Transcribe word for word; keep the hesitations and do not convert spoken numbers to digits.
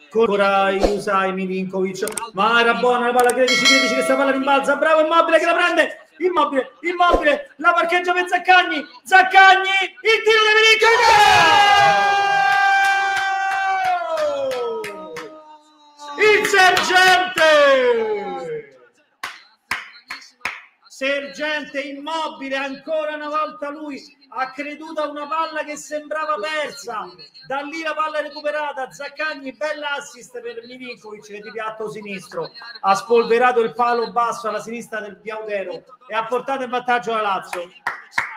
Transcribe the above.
ancora Jusai Milinkovic, ma era buona la palla, credici, credici che sta palla rimbalza, bravo Immobile che la prende, Immobile, Immobile, la parcheggia per Zaccagni, Zaccagni, il tiro di Milinkovic, il sergente, sergente Immobile, ancora una volta lui ha creduto a una palla che sembrava persa, da lì la palla recuperata, Zaccagni, bella assist per Milinkovic che di piatto sinistro ha spolverato il palo basso alla sinistra del Biaudero e ha portato in vantaggio la Lazio.